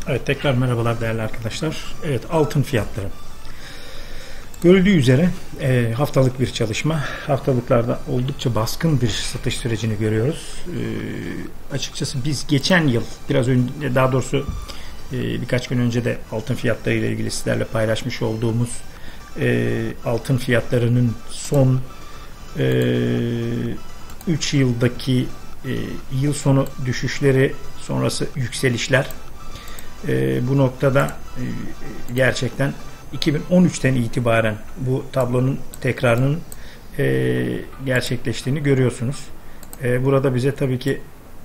Evet, tekrar merhabalar değerli arkadaşlar. Evet, altın fiyatları. Görüldüğü üzere haftalık bir çalışma. Haftalıklarda oldukça baskın bir satış sürecini görüyoruz. Açıkçası biz geçen yıl biraz önce, daha doğrusu birkaç gün önce de altın fiyatları ile ilgili sizlerle paylaşmış olduğumuz altın fiyatlarının son 3 yıldaki yıl sonu düşüşleri sonrası yükselişler. Bu noktada gerçekten 2013'ten itibaren bu tablonun tekrarının gerçekleştiğini görüyorsunuz. Burada bize tabii ki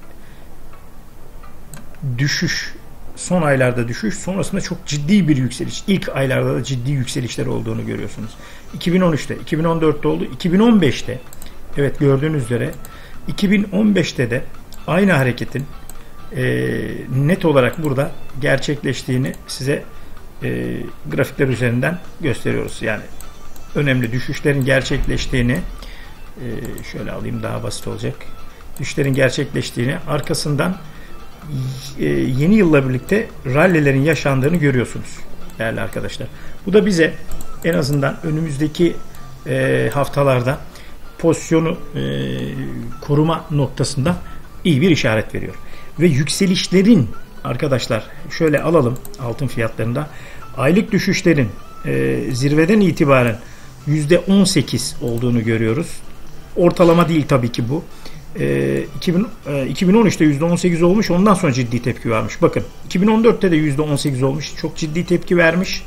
düşüş, son aylarda düşüş, sonrasında çok ciddi bir yükseliş, ilk aylarda da ciddi yükselişler olduğunu görüyorsunuz. 2013'te, 2014'te oldu, 2015'te, evet gördüğünüz üzere 2015'te de aynı hareketin net olarak burada gerçekleştiğini size grafikler üzerinden gösteriyoruz. Yani önemli düşüşlerin gerçekleştiğini şöyle alayım, daha basit olacak. Düşüşlerin gerçekleştiğini, arkasından yeni yılla birlikte rallilerin yaşandığını görüyorsunuz değerli arkadaşlar. Bu da bize en azından önümüzdeki haftalarda pozisyonu koruma noktasında iyi bir işaret veriyor. Ve yükselişlerin arkadaşlar şöyle alalım, altın fiyatlarında aylık düşüşlerin zirveden itibaren %18 olduğunu görüyoruz. Ortalama değil tabii ki bu. 2013'te %18 olmuş, ondan sonra ciddi tepki vermiş. Bakın 2014'te de %18 olmuş, çok ciddi tepki vermiş.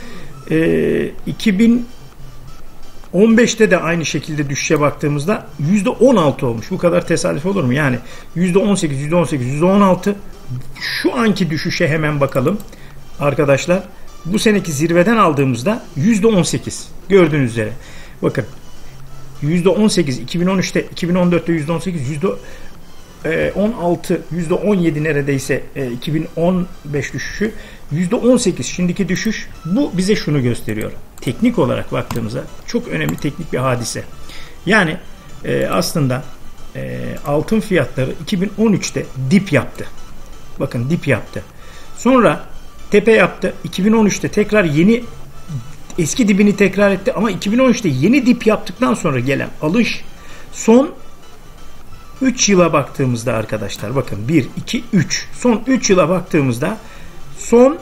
2015'te de aynı şekilde düşüşe baktığımızda %16 olmuş. Bu kadar tesadüf olur mu? Yani %18, %16. Şu anki düşüşe hemen bakalım arkadaşlar. Bu seneki zirveden aldığımızda %18. Gördüğünüz üzere. Bakın %18 2013'te, 2014'te %18, %16, %17 neredeyse 2015 düşüşü, %18 şimdiki düşüş. Bu bize şunu gösteriyor. Teknik olarak baktığımızda çok önemli teknik bir hadise. Yani aslında altın fiyatları 2013'te dip yaptı. Bakın dip yaptı. Sonra tepe yaptı. 2013'te tekrar yeni eski dibini tekrar etti ama 2013'te yeni dip yaptıktan sonra gelen alış son 3 yıla baktığımızda arkadaşlar, bakın 1, 2, 3, son 3 yıla baktığımızda son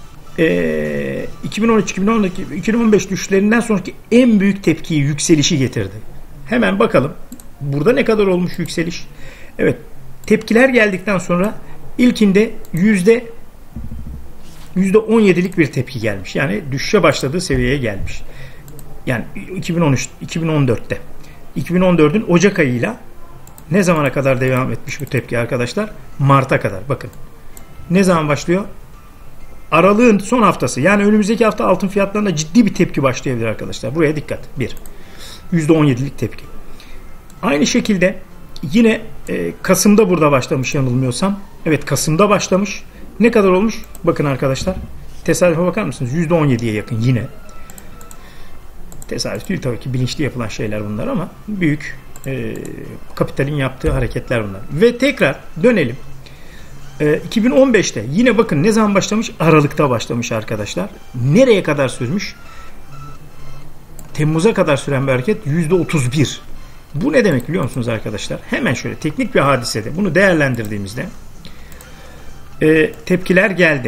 2013, 2012, 2015 düşüşlerinden sonraki en büyük tepkiyi, yükselişi getirdi. Hemen bakalım burada ne kadar olmuş yükseliş. Evet, tepkiler geldikten sonra ilkinde %17'lik bir tepki gelmiş. Yani düşüşe başladığı seviyeye gelmiş. Yani 2014'te. 2014'ün Ocak ayıyla ne zamana kadar devam etmiş bu tepki arkadaşlar? Mart'a kadar. Bakın. Ne zaman başlıyor? Aralığın son haftası. Yani önümüzdeki hafta altın fiyatlarında ciddi bir tepki başlayabilir arkadaşlar. Buraya dikkat. 1. %17'lik tepki. Aynı şekilde yine Kasım'da burada başlamış yanılmıyorsam. Evet, Kasım'da başlamış. Ne kadar olmuş? Bakın arkadaşlar. Tesadüfe bakar mısınız? %17'ye yakın yine. Tesadüf değil tabii ki, bilinçli yapılan şeyler bunlar ama büyük kapitalin yaptığı hareketler bunlar. Ve tekrar dönelim. 2015'te yine bakın ne zaman başlamış? Aralık'ta başlamış arkadaşlar. Nereye kadar sürmüş? Temmuz'a kadar süren bir hareket, %31. Bu ne demek biliyor musunuz arkadaşlar? Hemen şöyle teknik bir hadisede bunu değerlendirdiğimizde tepkiler geldi.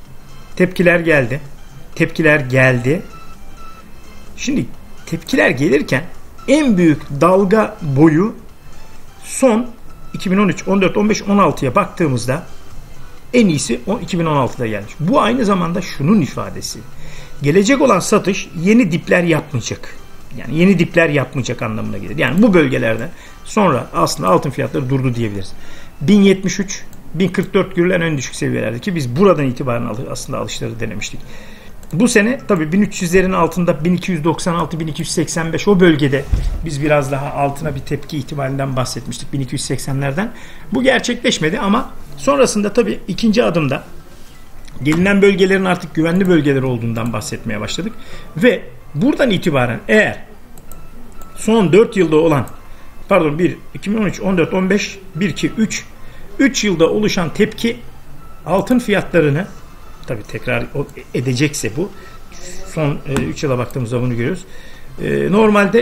Tepkiler geldi. Şimdi tepkiler gelirken en büyük dalga boyu son 2013, 14, 15, 16'ya baktığımızda en iyisi 2016'da gelmiş. Bu aynı zamanda şunun ifadesi. Gelecek olan satış yeni dipler yapmayacak. Yani yeni dipler yapmayacak anlamına gelir. Yani bu bölgelerden sonra aslında altın fiyatları durdu diyebiliriz. 1073, 1044 görülen en düşük seviyelerde ki biz buradan itibaren aslında alışları denemiştik. Bu sene tabii 1300'lerin altında 1296, 1285 o bölgede biz biraz daha altına bir tepki ihtimalinden bahsetmiştik, 1280'lerden. Bu gerçekleşmedi ama sonrasında tabii ikinci adımda gelinen bölgelerin artık güvenli bölgeler olduğundan bahsetmeye başladık. Ve buradan itibaren eğer son 4 yılda olan 2013, 14, 15, 1, 2, 3 yılda oluşan tepki altın fiyatlarını tabii tekrar edecekse bu son 3 yıla baktığımızda bunu görüyoruz. Normalde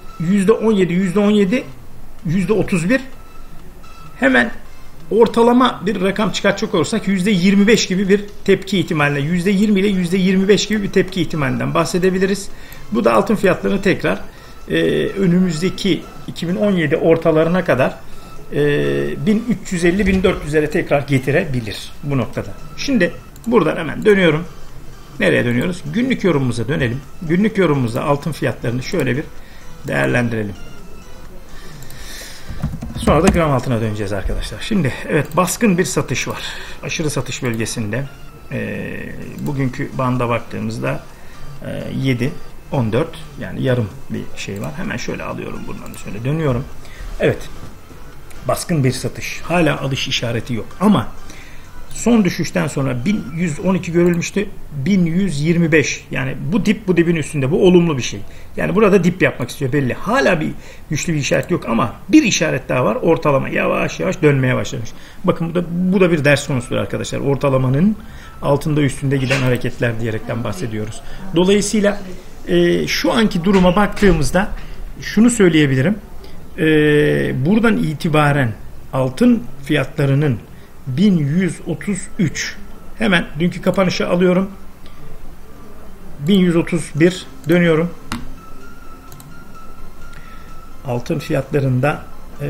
%17, %31 hemen ortalama bir rakam çıkartacak olursak %25 gibi bir tepki ihtimaline, %20 ile %25 gibi bir tepki ihtimalinden bahsedebiliriz. Bu da altın fiyatlarını tekrar önümüzdeki 2017 ortalarına kadar 1350-1400'lere tekrar getirebilir bu noktada. Şimdi buradan hemen dönüyorum. Nereye dönüyoruz? Günlük yorumumuza dönelim. Günlük yorumumuzda altın fiyatlarını şöyle bir değerlendirelim. Sonra da gram altına döneceğiz arkadaşlar. Şimdi evet, baskın bir satış var. Aşırı satış bölgesinde. Bugünkü banda baktığımızda 7-14, yani yarım bir şey var. Hemen şöyle alıyorum buradan, şöyle dönüyorum. Evet, baskın bir satış. Hala alış işareti yok ama son düşüşten sonra 1112 görülmüştü. 1125, yani bu dip bu dibin üstünde, bu olumlu bir şey. Yani burada dip yapmak istiyor belli. Hala bir güçlü bir işaret yok ama bir işaret daha var. Ortalama yavaş yavaş dönmeye başlamış. Bakın bu da bir ders konusudur arkadaşlar. Ortalamanın altında üstünde giden hareketler diyerekten bahsediyoruz. Dolayısıyla şu anki duruma baktığımızda şunu söyleyebilirim. Buradan itibaren altın fiyatlarının 1133, hemen dünkü kapanışı alıyorum, 1131 dönüyorum. Altın fiyatlarında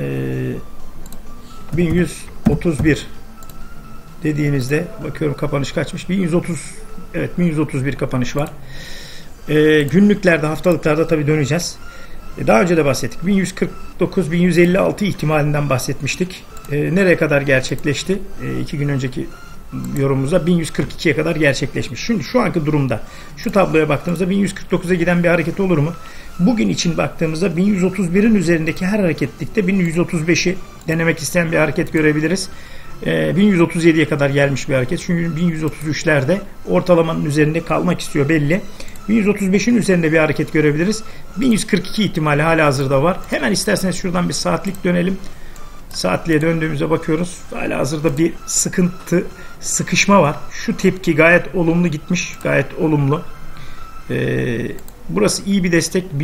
1131 dediğinizde bakıyorum kapanış kaçmış, 1130, evet 1131 kapanış var. Günlüklerde, haftalıklarda tabi döneceğiz. Daha önce de bahsettik. 1149-1156 ihtimalinden bahsetmiştik. Nereye kadar gerçekleşti? 2 gün önceki yorumumuzda 1142'ye kadar gerçekleşmiş. Şimdi şu anki durumda şu tabloya baktığımızda 1149'a giden bir hareket olur mu? Bugün için baktığımızda 1131'in üzerindeki her hareketlikte 1135'i denemek isteyen bir hareket görebiliriz. 1137'ye kadar gelmiş bir hareket. Çünkü 1133'lerde ortalamanın üzerinde kalmak istiyor belli. 1135'in üzerinde bir hareket görebiliriz. 1142 ihtimali hala hazırda var. Hemen isterseniz şuradan bir saatlik dönelim. Saatliğe döndüğümüzde bakıyoruz. Hala hazırda bir sıkışma var. Şu tepki gayet olumlu gitmiş. Gayet olumlu. Burası iyi bir destek.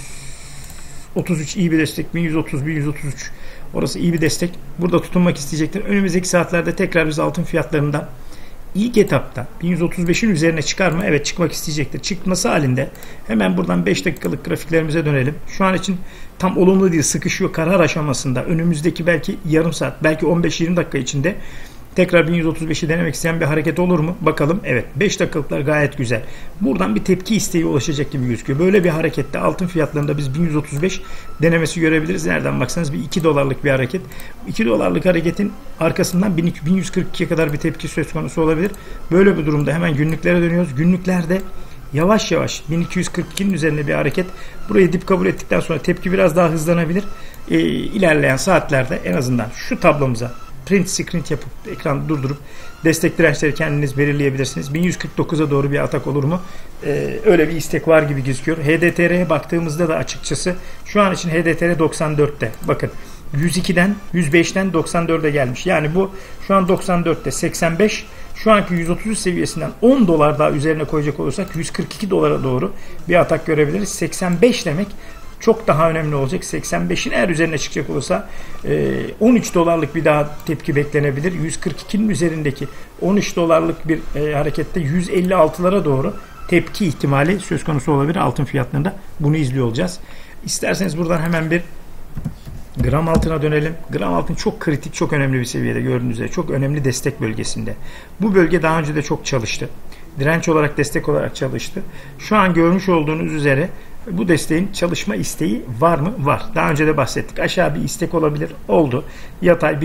1133 iyi bir destek. 1130, 1133. Orası iyi bir destek. Burada tutunmak isteyecektir. Önümüzdeki saatlerde tekrar biz altın fiyatlarından İlk etapta 1135'in üzerine çıkar mı? Evet, çıkmak isteyecektir. Çıkması halinde hemen buradan 5 dakikalık grafiklerimize dönelim. Şu an için tam olumlu değil, sıkışıyor karar aşamasında. Önümüzdeki belki yarım saat, belki 15-20 dakika içinde tekrar 1135'i denemek isteyen bir hareket olur mu? Bakalım. Evet, 5 dakikalıklar gayet güzel. Buradan bir tepki isteği ulaşacak gibi gözüküyor. Böyle bir harekette altın fiyatlarında biz 1135 denemesi görebiliriz. Nereden baksanız bir 2 dolarlık bir hareket. 2 dolarlık hareketin arkasından 1142'ye kadar bir tepki söz konusu olabilir. Böyle bir durumda hemen günlüklere dönüyoruz. Günlüklerde yavaş yavaş 1242'nin üzerinde bir hareket. Burayı dip kabul ettikten sonra tepki biraz daha hızlanabilir. İlerleyen saatlerde en azından şu tablomuza print screen yapıp ekranı durdurup destek dirençleri kendiniz belirleyebilirsiniz. 1149'a doğru bir atak olur mu? Öyle bir istek var gibi gözüküyor. HDTR'ye baktığımızda da açıkçası şu an için HDTR 94'te. Bakın 102'den 105'ten 94'e gelmiş. Yani bu şu an 94'te, 85. Şu anki 133 seviyesinden 10 dolar daha üzerine koyacak olursak 142 dolara doğru bir atak görebiliriz. 85 demek çok daha önemli olacak. 85'in eğer üzerine çıkacak olursa 13 dolarlık bir daha tepki beklenebilir. 142'nin üzerindeki 13 dolarlık bir harekette 156'lara doğru tepki ihtimali söz konusu olabilir altın fiyatlarında. Bunu izliyor olacağız. İsterseniz buradan hemen bir gram altına dönelim. Gram altın çok kritik, çok önemli bir seviyede, gördüğünüz üzere. Çok önemli destek bölgesinde. Bu bölge daha önce de çok çalıştı. Direnç olarak, destek olarak çalıştı. Şu an görmüş olduğunuz üzere bu desteğin çalışma isteği var mı? Var. Daha önce de bahsettik. Aşağı bir istek olabilir. Oldu. Yatay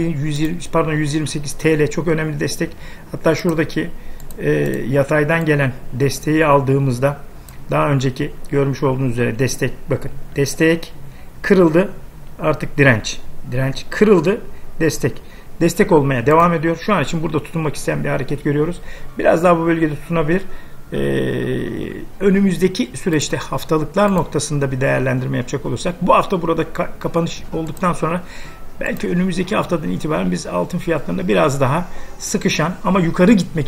128 TL çok önemli destek. Hatta şuradaki yataydan gelen desteği aldığımızda daha önceki görmüş olduğunuz üzere destek, bakın destek kırıldı. Artık direnç. Direnç kırıldı. Destek olmaya devam ediyor. Şu an için burada tutunmak isteyen bir hareket görüyoruz. Biraz daha bu bölgede tutunabilir. Önümüzdeki süreçte haftalıklar noktasında bir değerlendirme yapacak olursak, bu hafta burada kapanış olduktan sonra belki önümüzdeki haftadan itibaren biz altın fiyatlarında biraz daha sıkışan ama yukarı gitmek